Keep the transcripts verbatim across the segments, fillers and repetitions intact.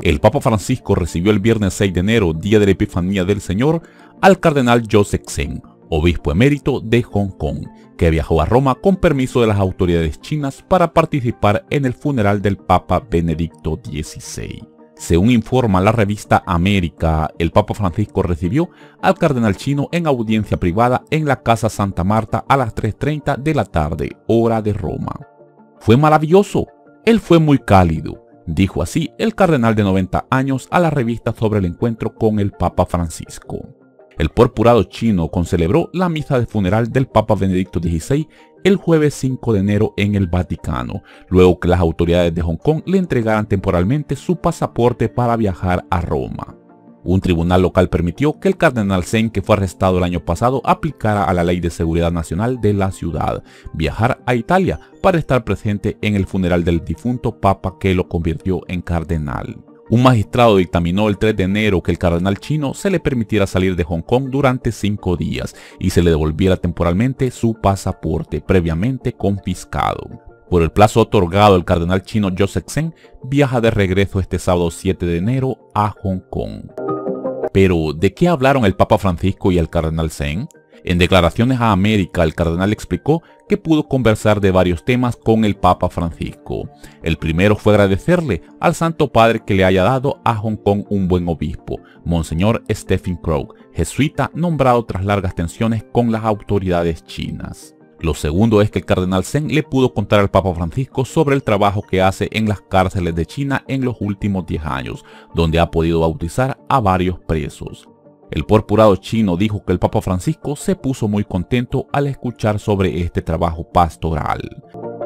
El Papa Francisco recibió el viernes seis de enero, día de la Epifanía del Señor, al cardenal Joseph Zen, obispo emérito de Hong Kong, que viajó a Roma con permiso de las autoridades chinas para participar en el funeral del Papa Benedicto dieciséis. Según informa la revista América, el Papa Francisco recibió al cardenal chino en audiencia privada en la Casa Santa Marta a las tres y treinta de la tarde, hora de Roma. Fue maravilloso, él fue muy cálido, dijo así el cardenal de noventa años a la revista sobre el encuentro con el Papa Francisco. El purpurado chino concelebró la misa de funeral del Papa Benedicto dieciséis el jueves cinco de enero en el Vaticano, luego que las autoridades de Hong Kong le entregaran temporalmente su pasaporte para viajar a Roma. Un tribunal local permitió que el cardenal Zen, que fue arrestado el año pasado, aplicara a la Ley de Seguridad Nacional de la ciudad, viajar a Italia para estar presente en el funeral del difunto Papa que lo convirtió en cardenal. Un magistrado dictaminó el tres de enero que el cardenal chino se le permitiera salir de Hong Kong durante cinco días y se le devolviera temporalmente su pasaporte previamente confiscado. Por el plazo otorgado, el cardenal chino Joseph Zen viaja de regreso este sábado siete de enero a Hong Kong. Pero, ¿de qué hablaron el Papa Francisco y el cardenal Zen? En declaraciones a América, el cardenal explicó que pudo conversar de varios temas con el Papa Francisco. El primero fue agradecerle al Santo Padre que le haya dado a Hong Kong un buen obispo, Monseñor Stephen Crook, jesuita nombrado tras largas tensiones con las autoridades chinas. Lo segundo es que el cardenal Zen le pudo contar al Papa Francisco sobre el trabajo que hace en las cárceles de China en los últimos diez años, donde ha podido bautizar a varios presos. El purpurado chino dijo que el Papa Francisco se puso muy contento al escuchar sobre este trabajo pastoral.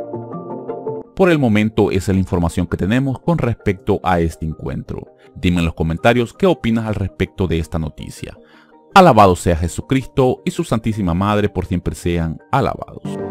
Por el momento esa es la información que tenemos con respecto a este encuentro. Dime en los comentarios qué opinas al respecto de esta noticia. Alabado sea Jesucristo y su Santísima Madre por siempre sean alabados.